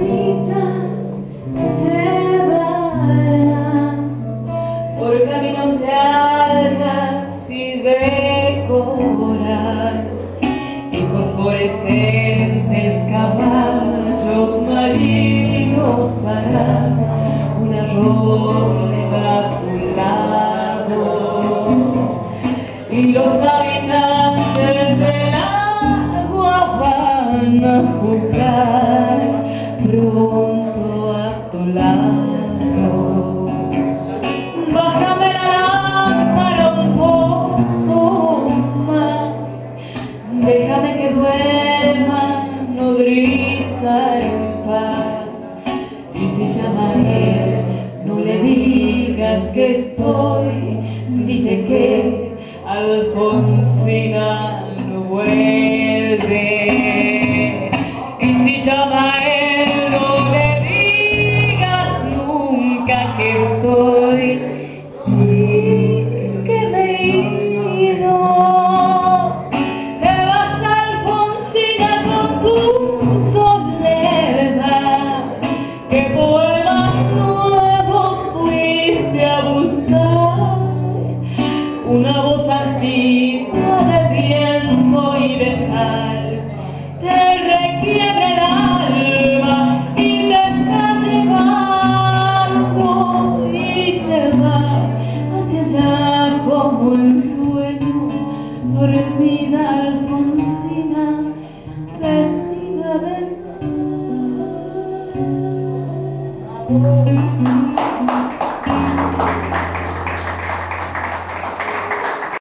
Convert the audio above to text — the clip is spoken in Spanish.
piedritas que se van por caminos de algas y de coral y fosforescentes caballos marinos harán una ronda a tu lado y los habitantes del agua van a jugar pronto a tu lado. Bájame la lámpara un poco más, déjame que duerma nodriza en paz. Y si llama a él, no le digas que estoy, dile que Alfonsina no vuelve. Y si llama a él, no le digas nunca que estoy, que me he ido. Te vas, Alfonsina, con tu soledad, que poemas nuevos fuiste a buscar. Una voz antigua de viento y de sal te requiebra el alma y te está llevando y te va hacia allá como en sueños. Dormida Alfonsina, vestida de mar.